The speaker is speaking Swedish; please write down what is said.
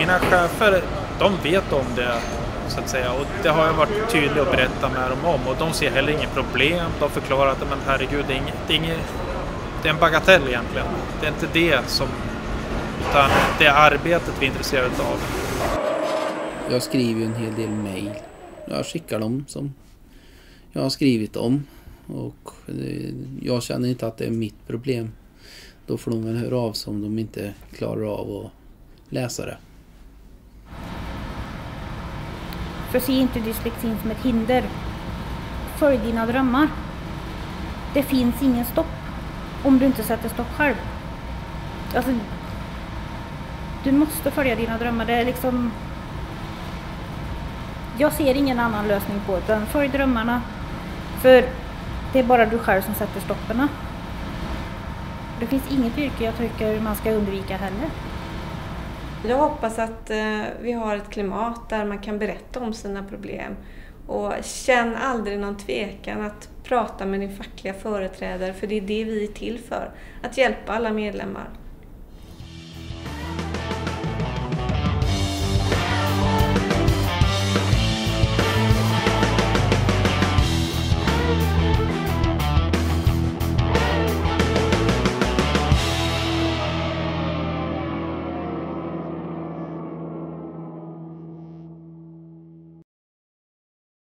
mina chefer, de vet om det så att säga, och det har jag varit tydlig att berätta med dem om, och de ser heller inget problem. De förklarar att men herregud, det är en bagatell egentligen. Det är inte det som, utan det är arbetet vi är intresserade av. Jag skriver ju en hel del mejl. Jag skickar dem som jag har skrivit om, och jag känner inte att det är mitt problem. Då får de väl höra av sig om de inte klarar av att läsa det. För se inte dyslexin som ett hinder. Följ dina drömmar. Det finns ingen stopp om du inte sätter stopp själv. Alltså, du måste följa dina drömmar. Det är liksom... Jag ser ingen annan lösning på det än följ drömmarna. För det är bara du själv som sätter stopperna. Det finns inget yrke jag tycker man ska undvika heller. Jag hoppas att vi har ett klimat där man kan berätta om sina problem. Och känn aldrig någon tvekan att prata med din fackliga företrädare, för det är det vi är till för. Att hjälpa alla medlemmar.